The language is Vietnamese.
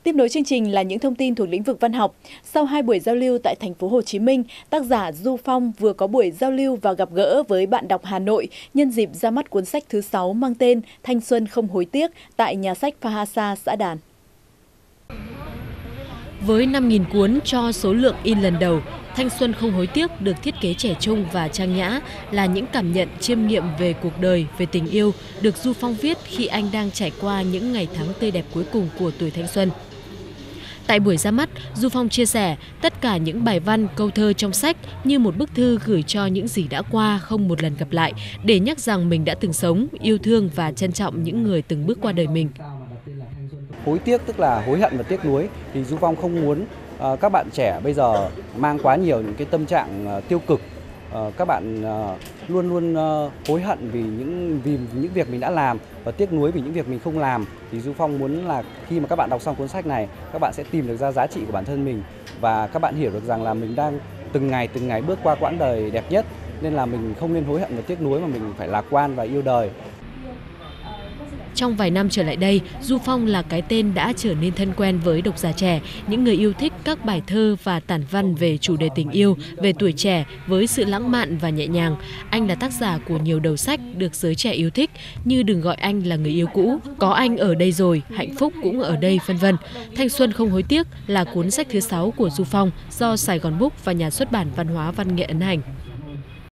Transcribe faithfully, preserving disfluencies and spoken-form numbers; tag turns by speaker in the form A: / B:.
A: Tiếp nối chương trình là những thông tin thuộc lĩnh vực văn học. Sau hai buổi giao lưu tại thành phố Hồ Chí Minh, tác giả Du Phong vừa có buổi giao lưu và gặp gỡ với bạn đọc Hà Nội nhân dịp ra mắt cuốn sách thứ sáu mang tên Thanh xuân không hối tiếc tại nhà sách Phahasa, Xã Đàn.
B: Với năm nghìn cuốn cho số lượng in lần đầu, Thanh xuân không hối tiếc được thiết kế trẻ trung và trang nhã, là những cảm nhận chiêm nghiệm về cuộc đời, về tình yêu được Du Phong viết khi anh đang trải qua những ngày tháng tươi đẹp cuối cùng của tuổi thanh xuân. Tại buổi ra mắt, Du Phong chia sẻ tất cả những bài văn, câu thơ trong sách như một bức thư gửi cho những gì đã qua không một lần gặp lại, để nhắc rằng mình đã từng sống, yêu thương và trân trọng những người từng bước qua đời mình.
C: Hối tiếc tức là hối hận và tiếc nuối, thì Du Phong không muốn uh, các bạn trẻ bây giờ mang quá nhiều những cái tâm trạng uh, tiêu cực. Uh, các bạn uh, luôn luôn uh, hối hận vì những vì những việc mình đã làm và tiếc nuối vì những việc mình không làm. Thì Du Phong muốn là khi mà các bạn đọc xong cuốn sách này, các bạn sẽ tìm được ra giá trị của bản thân mình và các bạn hiểu được rằng là mình đang từng ngày từng ngày bước qua quãng đời đẹp nhất, nên là mình không nên hối hận và tiếc nuối mà mình phải lạc quan và yêu đời.
B: Trong vài năm trở lại đây, Du Phong là cái tên đã trở nên thân quen với độc giả trẻ, những người yêu thích các bài thơ và tản văn về chủ đề tình yêu, về tuổi trẻ với sự lãng mạn và nhẹ nhàng. Anh là tác giả của nhiều đầu sách được giới trẻ yêu thích như Đừng gọi anh là người yêu cũ, Có anh ở đây rồi, Hạnh phúc cũng ở đây, vân vân. Thanh xuân không hối tiếc là cuốn sách thứ sáu của Du Phong do Sài Gòn Book và nhà xuất bản văn hóa văn nghệ ấn hành.